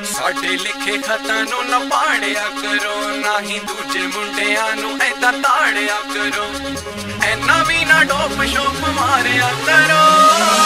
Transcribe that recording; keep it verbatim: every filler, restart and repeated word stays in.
साडे लिखे खतां नूं ना पाड़िया करो, ना ही दूजे मुंडियां नूं ऐदां ताड़िया करो, ऐना भी ना डोप शोप मारिया करो।